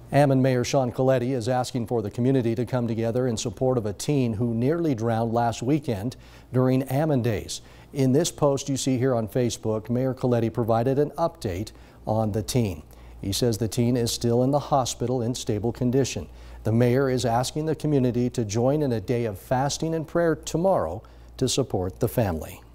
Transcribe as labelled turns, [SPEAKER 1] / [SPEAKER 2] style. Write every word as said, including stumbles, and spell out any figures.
[SPEAKER 1] Ammon Mayor Sean Coletti is asking for the community to come together in support of a teen who nearly drowned last weekend during Ammon Days. In this post you see here on Facebook, Mayor Coletti provided an update on the teen. He says the teen is still in the hospital in stable condition. The mayor is asking the community to join in a day of fasting and prayer tomorrow to support the family.